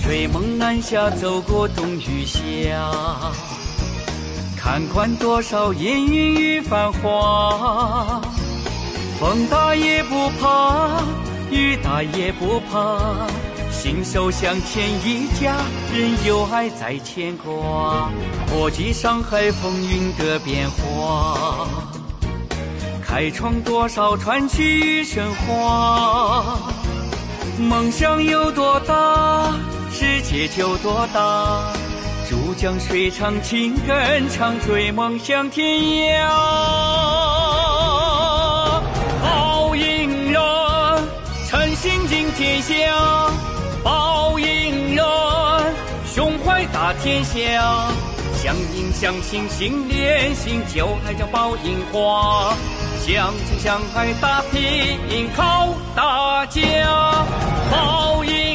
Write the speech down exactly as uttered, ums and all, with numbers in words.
追梦南下，走过冬雨夏，看惯多少烟云与繁华。风大也不怕，雨大也不怕，信手向前一家，人有爱在牵挂。国际上海风云的变化，开创多少传奇与神话。梦想有多大，世界就多大。珠江水长情更长，追梦向天涯。好音人，诚心敬天下。报应人，胸怀大天下。相印相信心连心，就爱叫报应花。相亲相爱打拼靠大家，报应